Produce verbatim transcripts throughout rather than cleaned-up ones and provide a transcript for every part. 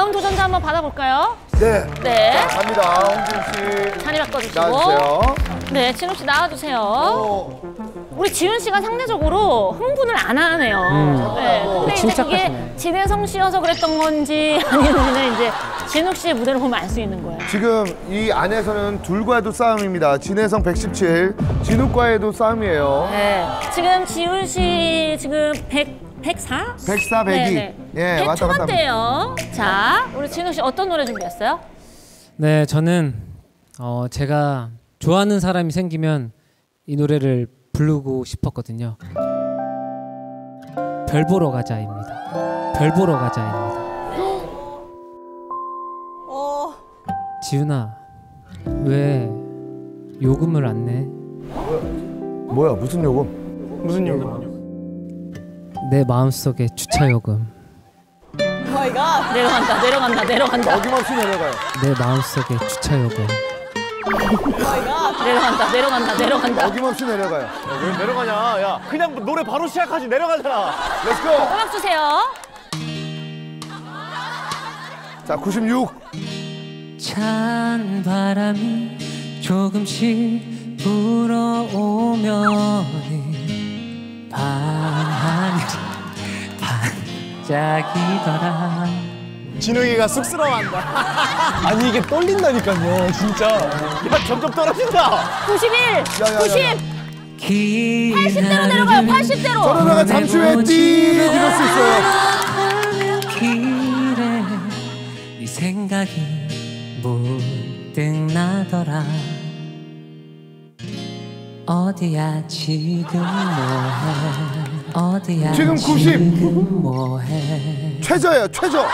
다음 도전자 한번 받아볼까요? 네. 네. 자, 갑니다. 홍지윤 씨. 자리 바꿔주시고. 나와주세요. 네, 진욱 씨 나와주세요. 어. 우리 지윤 씨가 상대적으로 흥분을 안 하네요. 음. 네. 근데 이제 그게 침착하시네. 진혜성 씨여서 그랬던 건지 아닌지는 이제 진욱 씨의 무대를 보면 알 수 있는 거예요. 지금 이 안에서는 둘과도 싸움입니다. 진혜성 백십칠, 진욱과의도 싸움이에요. 네. 지금 지윤 씨 지금 백, 백사? 백사, 백이. 네네. 예, 백 왔다 갔다 초반대예요. 자, 우리 진욱 씨 어떤 노래 준비했어요? 네, 저는 어, 제가 좋아하는 사람이 생기면 이 노래를 부르고 싶었거든요. 별 보러 가자입니다. 별 보러 가자입니다. 어. 지윤아, 왜 요금을 안 내? 뭐야, 무슨 요금? 무슨 요금? 내 마음속에 주차 요금. 오 마이 갓. 내려간다, 내려간다, 내려간다. 어김없이 내려가요. 내 마음속에 주차 요금. 오 마이 갓. 내려간다, 내려간다, 내려간다. 어김없이 내려가요. 야, 왜 내려가냐? 야, 그냥 노래 바로 시작하지 내려가잖아. 렛츠고! 음악 주세요. 자, 구십육. 찬 바람이 조금씩 불어오면 밤하늘이 반짝이더라. 진욱이가 쑥스러워한다. 아니 이게 떨린다니까요, 진짜. 야, 점점 떨어진다. 구십일, 야, 야. 구십, 팔십 대로 내려가요, 팔십 대로. 저러다가 잠시 후에 띠 이럴 수 있어요. 길에 네 생각이 문득 나더라. 어디야 지금 뭐해? 어디야 지금 구십. 지금 뭐해? 최저예요, 최저.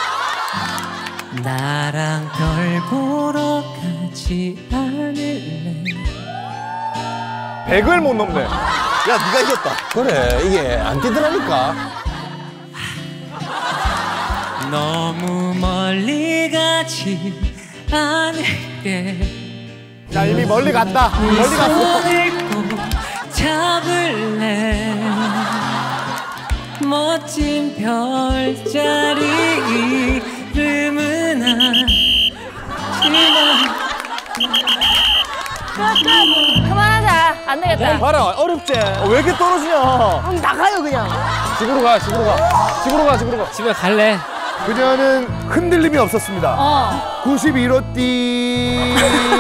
나랑 별 보러 가지 않을래? 백을 못 넘네. 야, 네가 이겼다. 그래, 이게 안 뛰더라니까. 너무 멀리 가지 않을게. 자, 이미 멀리 갔다. 멀리 갔어. 손을 꼭 잡을래. 멋진 별자리 이름은 알지만 끝, 끝. 그만하자. 안 되겠다. 봐라, 어렵지? 어, 왜 이렇게 떨어지냐? 그럼 나가요 그냥. 집으로 가, 집으로 가. 집으로 가, 집으로 가. 집에 갈래. 그녀는 흔들림이 없었습니다. 어. 구십일 호 띠.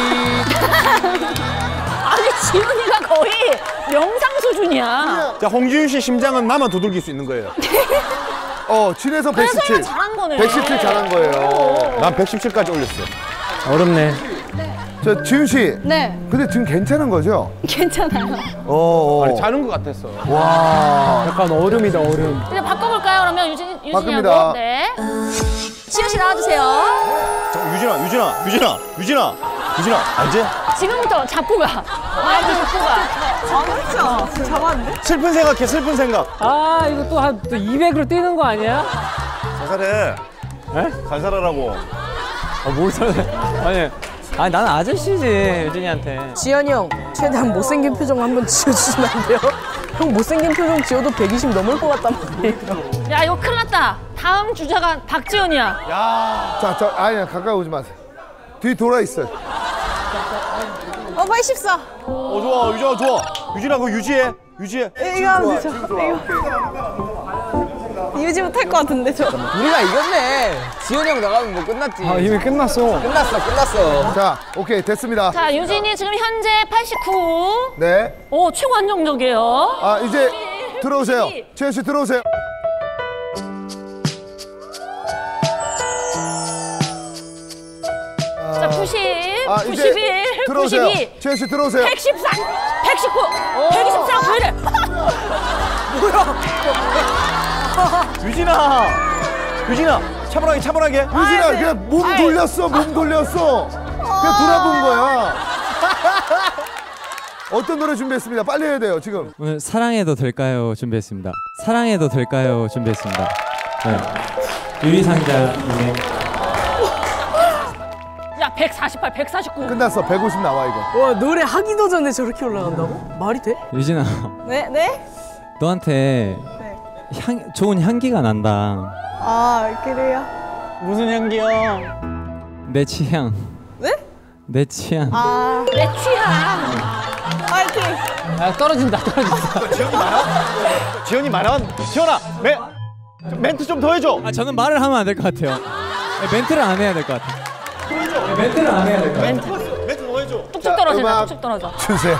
아니, 지훈이가 거의 명상 수준이야. 자, 홍지윤 씨 심장은 나만 두들길 수 있는 거예요. 어, 진혜성 그래서 백십칠. 이거 잘한 거네. 백십칠 잘한 거예요. 난 백십칠까지 올렸어. 어렵네. 저 지윤 씨. 네. 근데 지금 괜찮은 거죠? 괜찮아요. 어. 어. 아니, 자는 것 같았어. 와. 약간 얼음이다 얼음. 이제 바꿔볼까요? 그러면 유진, 유진이하고. 바꿉니다. 네. 지윤 씨 나와주세요. 잠깐, 유진아, 유진아, 유진아, 유진아, 유진아, 알지? 지금부터 잡고 가. 마이크 잡고 가. 아 그렇죠. 잡았는데? 슬픈 생각해, 슬픈 생각. 아 이거 또 한 또 이백으로 뛰는 거 아니야? 살살해. 에? 살살하라고. 아뭘 살래? 아니 아니 나는 아저씨지 유진이한테. 지현이 형 최대한 못생긴 표정 한번 지어주시면 안 돼요? 형 못생긴 표정 지어도 백이십 넘을 것 같단 말이에요. 야, 이거 큰일 났다. 다음 주자가 박지훈이야. 야. 자, 저 아니야 가까이 오지 마세요. 뒤 돌아 있어요. 어 팔십사. 어, 좋아, 유진아, 좋아. 유진아, 그거 유지해. 유지해. 이거 하면 되죠. 이거. 유지 못할 것 같은데 저. 우리가 이겼네. 지현이 형 나가면 뭐 끝났지. 아 이미 끝났어. 끝났어, 끝났어. 자, 오케이 됐습니다. 자, 유진이 지금 현재 팔십구. 네. 오, 최고 안정적이에요. 아 이제 들어오세요. 지현 씨 들어오세요. 자, 구십, 아, 이제 구십일, 들어오세요. 구십이, 지현 씨 들어오세요. 백십사, 백십구, 백이십사, 왜 이래? 유진아. 유진아, 차분하게, 차분하게. 유진아 그냥 몸 돌렸어, 몸 돌렸어. 그냥 돌아본 거야. 어떤 노래 준비했습니다. 빨리 해야 돼요 지금. 오늘 사랑해도 될까요 준비했습니다. 사랑해도 될까요 준비했습니다. 네. 유리상자님의 야, 백사십팔, 백사십구. 끝났어. 백오십 나와 이거. 와 노래 하기도 전에 저렇게 올라간다고? 말이 돼? 유진아, 네 네. 너한테 네. 향 좋은 향기가 난다. 아 그래요? 무슨 향기요? 내 취향. 네? 내 취향. 아, 내 취향. 파이팅. 아 떨어진다 떨어진다. 지현이 말아? 지현이 말아? 지현아, 매, 멘트 좀 더 해줘. 아 저는 말을 하면 안 될 것 같아요. 네, 멘트를 안 해야 될 것 같아요. 네, 멘트를 안 해야 될 것 같아요. 멘트 더 해줘. 뚝뚝 떨어진다. 음악 뚝뚝 떨어져. 주세요.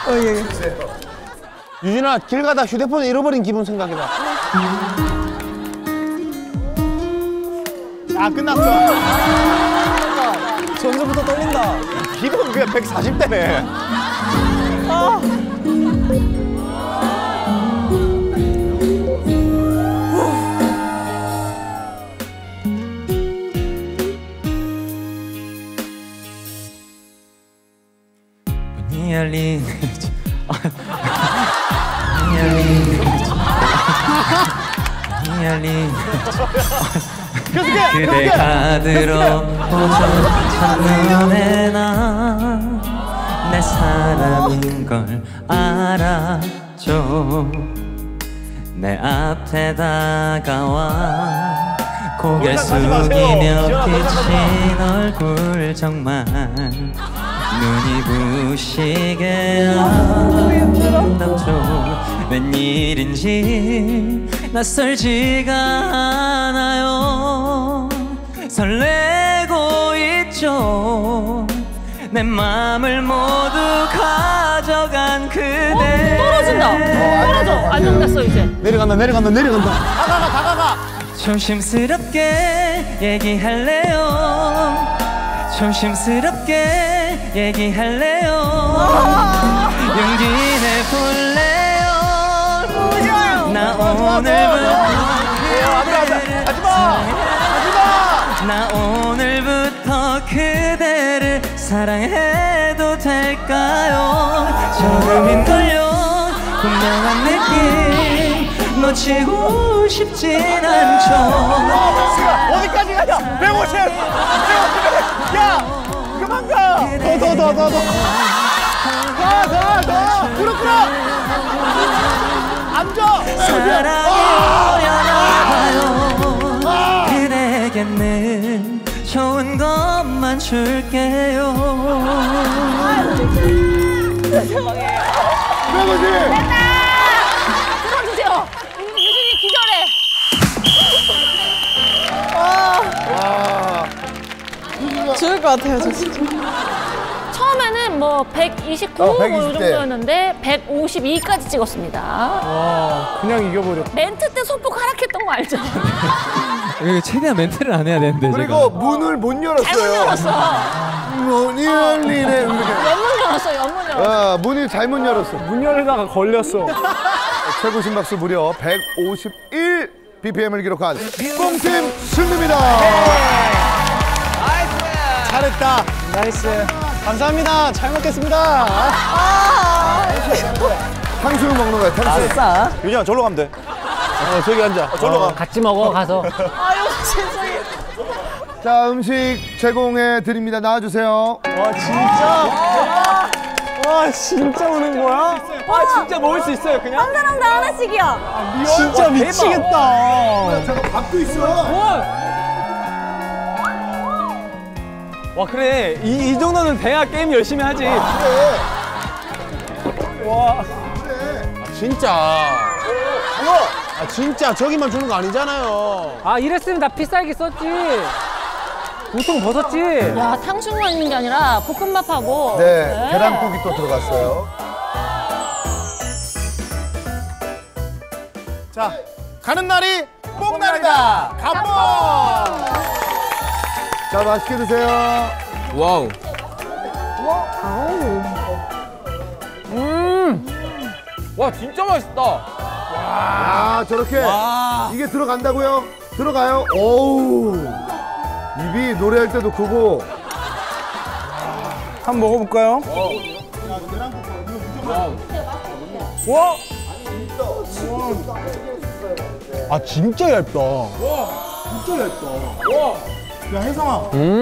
유진아, 길 가다 휴대폰 잃어버린 기분 생각해봐. 아, 끝났어. 전부터 떨린다. 기분 그냥 백사십 대네. 문이 열린 문이 열린 문이 열린 그대 가드로 보존 첫눈에 난 내 사람인 걸 알아줘. 내 앞에 다가와 고개 숙이며 비친 얼굴 정말 눈이 부시게 아름답죠. 웬일인지 낯설지가 않아요. 설레고 있죠. 내 맘을 모두 가져간 그대. 떨어진다. 떨어져. 안정됐어 이제. 내려간다, 내려간다, 내려간다. 다가가, 다가가. 조심스럽게 얘기할래요. 조심스럽게 얘기할래요. 용기 내볼래요. 나 오늘부터 나 오늘부터 그대를 사랑해도 될까요? 조금인걸요 분명한 느낌 놓치고 싶진 않죠. 어디까지 가냐? 백오십! 백오십! 야! 그만 가! 더, 더, 더, 더, 더! 더, 더, 더! 끌어, 끌어! 앉아! 사랑해요. 그대에게는 좋은 것만 줄게요. 백오십! 들어주세요. 유진이 기절해. 죽을 것 같아요, 저 진짜. 처음에는 뭐 백이십구 어, 뭐 백이십 이 대. 정도였는데 백오십이까지 찍었습니다. 와 그냥 이겨버렸. 멘트 때 소폭 하락했던 거 알죠? 이거 최대한 멘트를 안 해야 되는데 그리고 문을 못 열었어요. 잘못 열었어. 문이 열리네. 이렇게. 연문 열었어. 연문 열었어. 아, 문이 잘못 열었어. 문 열다가 걸렸어. 최고 심박수 무려 백오십일 비피엠을 기록한 뽕팀 승리입니다. 잘했다. 나이스. 감사합니다. 잘 먹겠습니다. 탕수육 먹는 거야, 탕수육. 아싸. 유진아, 절로 가면 돼. 어, 저기 앉아. 어, 절로 가. 같이 먹어 가서. 아유, 세상에. 자, 음식 제공해 드립니다. 나와주세요. 와 진짜. 와 진짜 오는 거야? 와 진짜 먹을 수 있어요 그냥? 한 사람당 하나씩이야. 진짜 미치겠다. 잠깐, 밥도 있어. 와 그래 이, 이 정도는 돼야 게임 열심히 하지. 그래. 와. 진짜. 아, 진짜 저기만 주는 거 아니잖아요. 아 이랬으면 나 피싸기 썼지. 보통 벗었지. 야, 탕수육만 있는 게 아니라 볶음밥하고. 네, 계란국이 또 들어갔어요. 자, 가는 날이 뽕날이다. 가뽕! 자, 맛있게 드세요. 와우. 와 진짜 맛있다. 아, 저렇게 이게 들어간다고요? 들어가요? 오우. 입이 노래할 때도 크고. 한번 먹어볼까요? 와. 아, 진짜 얇다. 와, 진짜 얇다. 와. 야, 혜성아.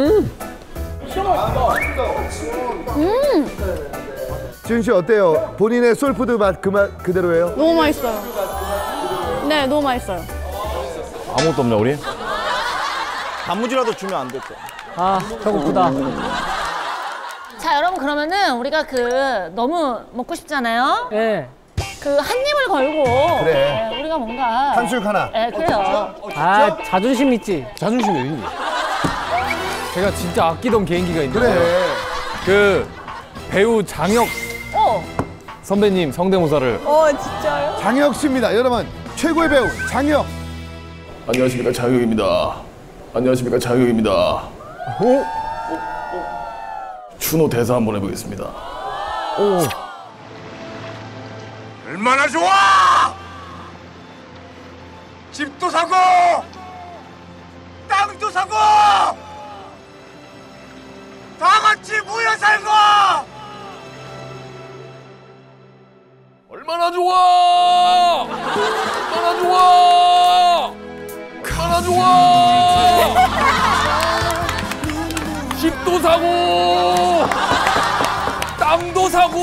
지은 씨 어때요? 본인의 소울푸드 맛 그 맛 그대로예요? 너무 맛있어요. 네, 너무 맛있어요. 아무것도 없냐, 우리? 단무지라도 주면 안 될까? 아, 배고프다. 자, 여러분 그러면은 우리가 그 너무 먹고 싶잖아요. 예. 그 한 입을 걸고 그래. 네, 우리가 뭔가 탕수육 하나. 네, 그래요. 아, 자존심 있지. 자존심이 왜 있니? 제가 진짜 아끼던 개인기가 있는데 그래. 그 배우 장혁 어. 선배님 성대모사를 장혁 씨입니다. 여러분 최고의 배우 장혁. 안녕하십니까 장혁입니다. 안녕하십니까 장혁입니다. 오, 추노 대사 한번 해보겠습니다. 오. 얼마나 좋아! 집도 사고, 땅도 사고, 다 같이 모여 살고. 얼마나 좋아! 얼마나 좋아! 얼마나 좋아! 집도 사고, 땅도 사고,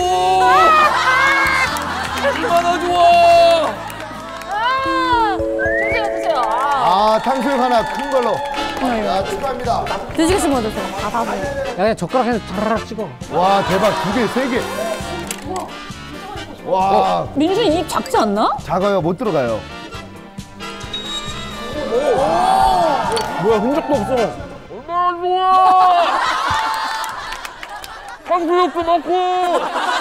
얼마나 좋아! 아, 드세요, 드세요. 아. 아 탕수육 하나 큰 걸로. 야, 축하합니다. 드시겠으면 드세요. 다 다. 야, 그냥 젓가락 해서 자라락 찍어. 와 대박 두 개, 세 개. 와 민준 입 작지 않나? 작아요 못 들어가요. 뭐야, 흔적도 없어. 얼마나 좋아! 탕수육도 먹고,